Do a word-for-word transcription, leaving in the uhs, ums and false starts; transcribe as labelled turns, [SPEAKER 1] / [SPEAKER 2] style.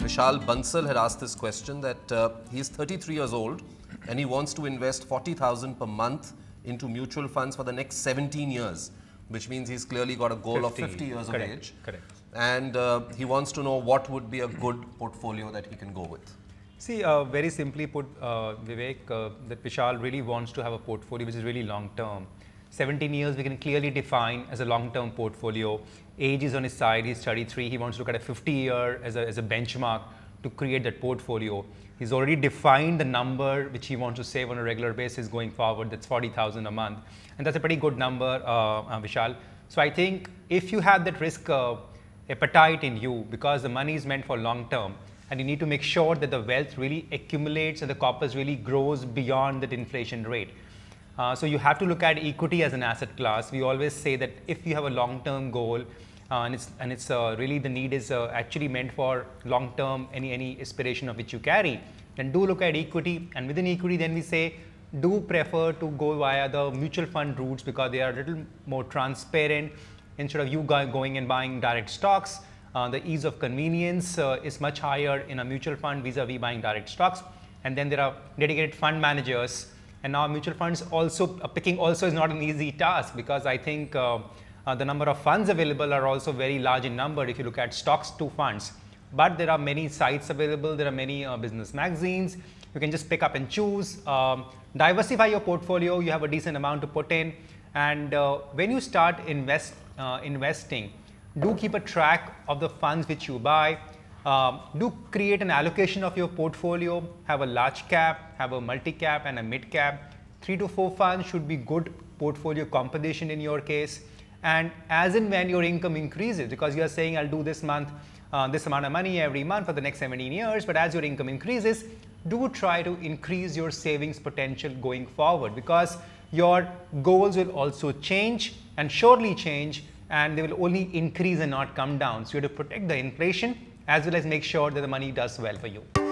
[SPEAKER 1] Vishal Bhansal had asked this question that uh, he is thirty-three years old and he wants to invest forty thousand per month into mutual funds for the next seventeen years, which means he's clearly got a goal fifty, of fifty years
[SPEAKER 2] correct,
[SPEAKER 1] of age.
[SPEAKER 2] Correct.
[SPEAKER 1] And uh, he wants to know what would be a good portfolio that he can go with.
[SPEAKER 2] See, uh, very simply put, uh, Vivek, uh, that Vishal really wants to have a portfolio which is really long term. seventeen years we can clearly define as a long term portfolio. Age is on his side, he's thirty-three, he wants to look at a fifty year as a, as a benchmark to create that portfolio. He's already defined the number which he wants to save on a regular basis going forward, that's forty thousand a month. And that's a pretty good number, uh, uh, Vishal. So I think if you have that risk uh, appetite in you, because the money is meant for long term, and you need to make sure that the wealth really accumulates and the corpus really grows beyond that inflation rate. Uh, so you have to look at equity as an asset class. We always say that if you have a long-term goal uh, and it's, and it's uh, really the need is uh, actually meant for long-term, any, any aspiration of which you carry, then do look at equity. And within equity, then we say, do prefer to go via the mutual fund routes because they are a little more transparent. Instead of you going and buying direct stocks, uh, the ease of convenience uh, is much higher in a mutual fund vis-a-vis buying direct stocks. And then there are dedicated fund managers. And now mutual funds also, uh, picking also is not an easy task because I think uh, uh, the number of funds available are also very large in number if you look at stocks to funds. But there are many sites available, there are many uh, business magazines. You can just pick up and choose. Um, diversify your portfolio, you have a decent amount to put in. And uh, when you start invest, uh, investing, do keep a track of the funds which you buy. Uh, do create an allocation of your portfolio, have a large cap, have a multi-cap and a mid-cap. Three to four funds should be good portfolio composition in your case. And as and when your income increases, because you are saying I'll do this month, uh, this amount of money every month for the next seventeen years, but as your income increases, do try to increase your savings potential going forward because your goals will also change and surely change and they will only increase and not come down. So you have to protect the inflation as well as make sure that the money does well for you.